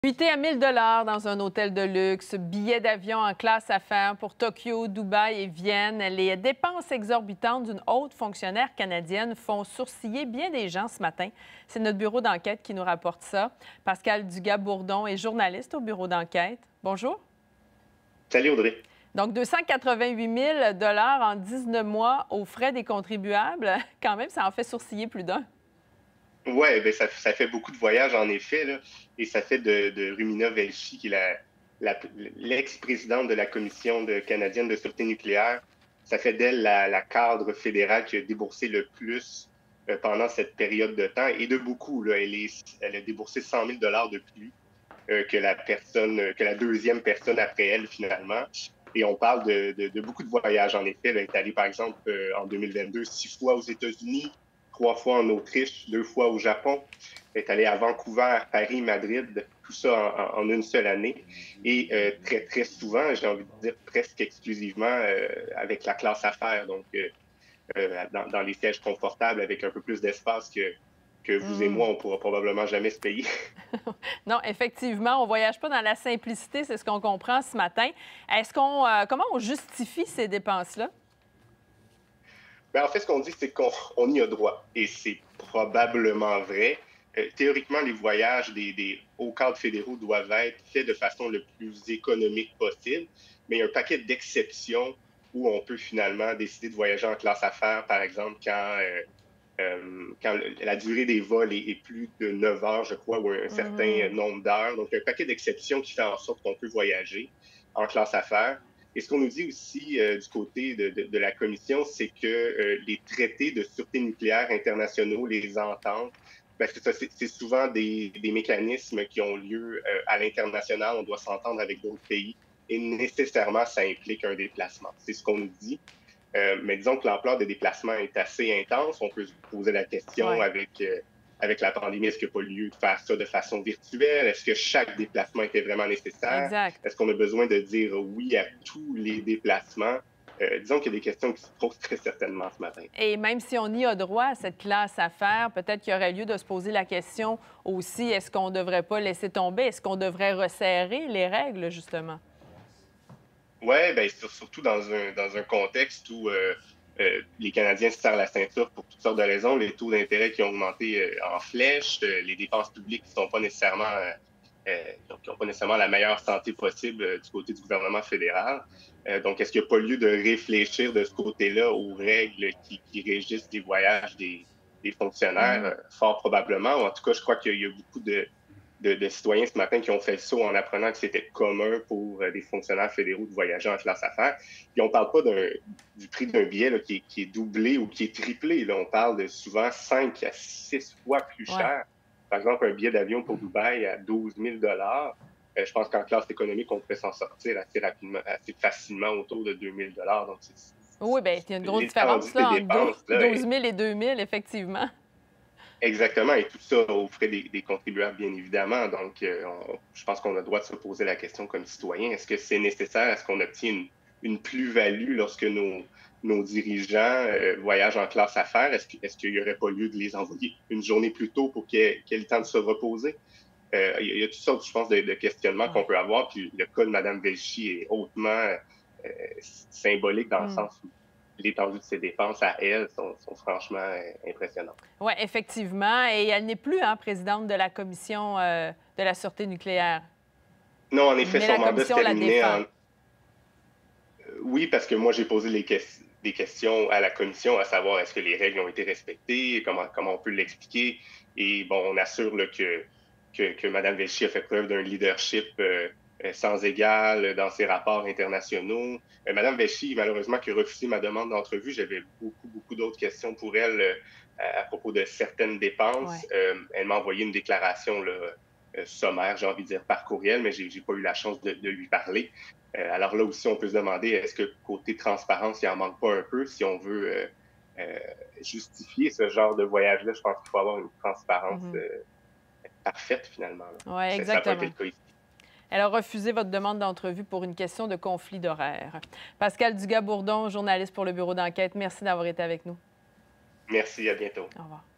Nuitée à 1 000 $ dans un hôtel de luxe, billets d'avion en classe affaires pour Tokyo, Dubaï et Vienne. Les dépenses exorbitantes d'une haute fonctionnaire canadienne font sourciller bien des gens ce matin. C'est notre bureau d'enquête qui nous rapporte ça. Pascal Dugas-Bourdon est journaliste au bureau d'enquête. Bonjour. Salut Audrey. Donc, 288 000 $ en 19 mois aux frais des contribuables. Quand même, ça en fait sourciller plus d'un. Ouais, ben ça fait beaucoup de voyages en effet, là, et ça fait de Rumina Velshi, qui est l'ex-présidente de la Commission canadienne de sûreté nucléaire, ça fait d'elle la cadre fédérale qui a déboursé le plus pendant cette période de temps, et de beaucoup, là, elle a déboursé 100 000 $ de plus que la deuxième personne après elle, finalement. Et on parle de beaucoup de voyages, en effet. Elle est allée, par exemple, en 2022, 6 fois aux États-Unis, 3 fois en Autriche, 2 fois au Japon. Elle est allée à Vancouver, Paris, Madrid, tout ça en une seule année. Et très, très souvent, j'ai envie de dire presque exclusivement avec la classe affaires, donc dans les sièges confortables, avec un peu plus d'espace que vous et moi, on ne pourra probablement jamais se payer. Non, effectivement, on ne voyage pas dans la simplicité, c'est ce qu'on comprend ce matin. Comment on justifie ces dépenses-là? Ben, en fait, ce qu'on dit, c'est qu'on y a droit. Et c'est probablement vrai. Théoriquement, les voyages des hauts cadres fédéraux doivent être faits de façon le plus économique possible, mais il y a un paquet d'exceptions où on peut finalement décider de voyager en classe affaires, par exemple, quand la durée des vols est plus de 9 heures, je crois, ou un certain nombre d'heures. Donc, il y a un paquet d'exceptions qui fait en sorte qu'on peut voyager en classe affaires. Et ce qu'on nous dit aussi du côté de la Commission, c'est que les traités de sûreté nucléaire internationaux, les ententes, ben c'est souvent des mécanismes qui ont lieu à l'international. On doit s'entendre avec d'autres pays et nécessairement, ça implique un déplacement. C'est ce qu'on nous dit. Mais disons que l'ampleur des déplacements est assez intense. On peut se poser la question Oui, avec la pandémie, est-ce qu'il n'y a pas lieu de faire ça de façon virtuelle? Est-ce que chaque déplacement était vraiment nécessaire? exact. Est-ce qu'on a besoin de dire oui à tous les déplacements? Disons qu'il y a des questions qui se posent très certainement ce matin. Et même si on y a droit à cette classe affaires, peut-être qu'il y aurait lieu de se poser la question aussi, est-ce qu'on ne devrait pas laisser tomber? Est-ce qu'on devrait resserrer les règles, justement? Oui, ben, surtout dans un contexte où les Canadiens se serrent la ceinture pour toutes sortes de raisons, les taux d'intérêt qui ont augmenté en flèche, les dépenses publiques qui sont pas nécessairement qui n'ont pas nécessairement la meilleure santé possible du côté du gouvernement fédéral. Donc, est-ce qu'il n'y a pas lieu de réfléchir de ce côté-là aux règles qui régissent les voyages des fonctionnaires? Mhm. Fort probablement. Ou en tout cas, je crois qu'il y a beaucoup de citoyens ce matin qui ont fait le saut en apprenant que c'était commun pour des fonctionnaires fédéraux de voyager en classe affaires. Puis on ne parle pas du prix d'un billet là, qui est doublé ou qui est triplé. Là. On parle de souvent 5 à 6 fois plus Ouais. cher. Par exemple, un billet d'avion pour Dubaï à 12 000 $. Je pense qu'en classe économique, on peut s'en sortir assez rapidement, assez facilement autour de 2 000 $. Donc, Oui, bien, il y a une grosse l'étendue différence des là, entre dépenses là, 12 000 et 2 000, effectivement. exactement, et tout ça aux frais des contribuables, bien évidemment. Donc, je pense qu'on a le droit de se poser la question comme citoyen, est-ce que c'est nécessaire? Est-ce qu'on obtient une plus-value lorsque nos dirigeants voyagent en classe affaires? Est-ce qu'il n'y aurait pas lieu de les envoyer une journée plus tôt pour qu'ils aient le temps de se reposer? Il y a toutes sortes, je pense, de questionnements qu'on Ouais. peut avoir. Puis le cas de Mme Velchi est hautement symbolique dans le Mm. sens où l'étendue de ses dépenses à elle sont franchement impressionnantes. Oui, effectivement. Et elle n'est plus présidente de la Commission de la sûreté nucléaire. Non, en effet, Mais son la mandat se Commission la terminait défend. en... Oui, parce que moi, j'ai posé des questions à la commission, à savoir est-ce que les règles ont été respectées, comment on peut l'expliquer. Et bon, on assure là, que Mme Velchi a fait preuve d'un leadership sans égal dans ses rapports internationaux. Mme Velchi, malheureusement, qui a refusé ma demande d'entrevue, j'avais beaucoup, beaucoup d'autres questions pour elle à propos de certaines dépenses. Ouais. Elle m'a envoyé une déclaration là, sommaire, j'ai envie de dire, par courriel, mais j'ai pas eu la chance de lui parler. Alors là aussi, on peut se demander, est-ce que côté transparence, il n'en manque pas un peu si on veut euh, justifier ce genre de voyage-là? Je pense qu'il faut avoir une transparence Mhm. parfaite finalement. Oui, Ça n'a pas été exactement. le cas ici. Elle a refusé votre demande d'entrevue pour une question de conflit d'horaire. Pascal Dugas-Bourdon, journaliste pour le bureau d'enquête, merci d'avoir été avec nous. Merci, à bientôt. Au revoir.